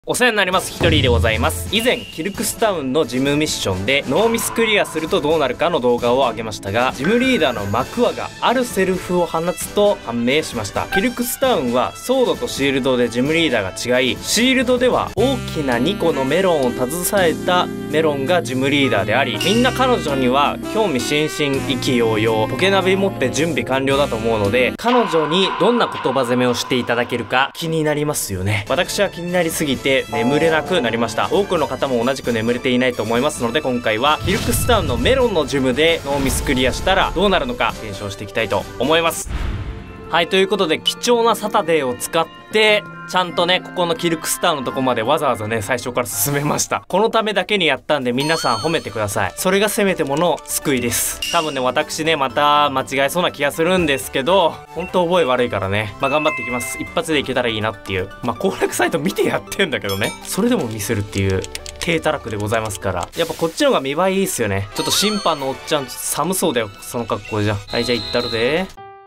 お世話になります。ヒトリーでございます。以前キルクスタウンのジムミッションでノーミスクリアするとどうなるかの動画を上げましたが、ジムリーダーのマクワがあるセルフを放つと判明しました。キルクスタウンはソードとシールドでジムリーダーが違い、シールドでは大きな2個のメロンを携えたメロンがジムリーダーであり、みんな彼女には興味津々、意気揚々、ポケナビ持って準備完了だと思うので、彼女にどんな言葉攻めをしていただけるか気になりますよね。私は気になりすぎて眠れなくなりました。多くの方も同じく眠れていないと思いますので、今回はキルクスタウンのメロンのジムでノーミスクリアしたらどうなるのか検証していきたいと思います。はい、ということで貴重なサタデーを使ってちゃんとね、ここのキルクスタウンのとこまでわざわざね、最初から進めました。このためだけにやったんで、皆さん褒めてください。それがせめてもの救いです。多分ね、私ね、また間違えそうな気がするんですけど、本当覚え悪いからね、頑張っていきます。一発でいけたらいいなっていう、攻略サイト見てやってんだけどね、それでもミスるっていう低たらくでございますから、やっぱこっちの方が見栄えいいっすよね。ちょっと審判のおっちゃん寒そうだよ、その格好じゃ。はい、じゃあ行ったるで。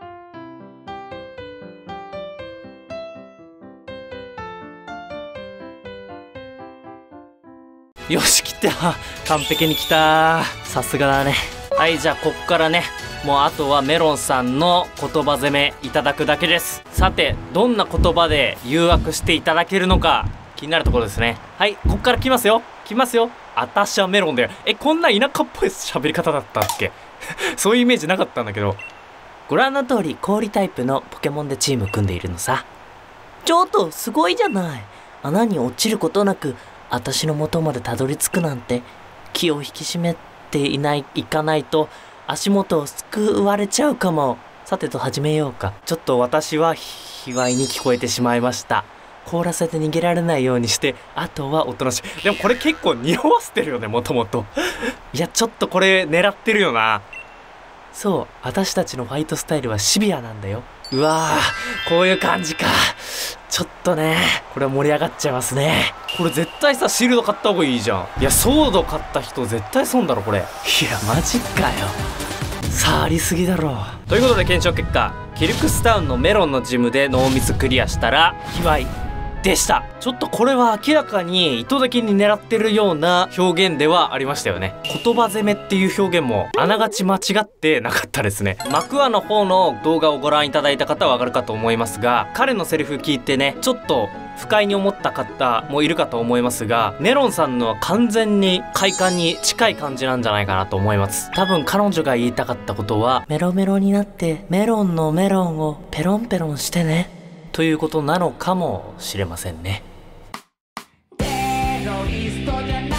よし、来た。完璧に来た。さすがだね。はい、じゃあこっからね、もうあとはメロンさんの言葉攻めいただくだけです。さて、どんな言葉で誘惑していただけるのか気になるところですね。はい、こっから来ますよ。来ますよ。あたしゃメロンだよ。こんな田舎っぽい喋り方だったっけそういうイメージなかったんだけど。ご覧の通り氷タイプのポケモンでチーム組んでいるのさ。 ちょっとすごいじゃない。穴に落ちることなく私の元までたどり着くなんて。気を引き締めていかないと足元をすくわれちゃうかも。さてと始めようか。 ちょっと私は卑猥に聞こえてしまいました。 凍らせて逃げられないようにして、あとはおとなしい。 でもこれ結構匂わせてるよね、もともと。いや、ちょっとこれ狙ってるよな。 そう、私たちのファイトスタイルはシビアなんだよ。 うわー、こういう感じか。ちょっとね、これは盛り上がっちゃいますね。これ絶対さ、シールド買った方がいいじゃん。いや、ソード買った人絶対損だろ、これ。いや、 マジかよ。触りすぎだろ。 ということで検証結果、キルクスタウンのメロンのジムでノーミスクリアしたら、卑猥でした。ちょっとこれは明らかに意図的に狙ってるような表現ではありましたよね。言葉攻めっていう表現もあながち間違ってなかったですね。マクワの方の動画をご覧いただいた方はわかるかと思いますが、彼のセリフ聞いてね、ちょっと不快に思った方もいるかと思いますが、メロンさんのは完全に快感に近い感じなんじゃないかなと思います。多分彼女が言いたかったことは、 メロメロになってメロンのメロンをペロンペロンしてねということなのかもしれませんね。テロリストじゃない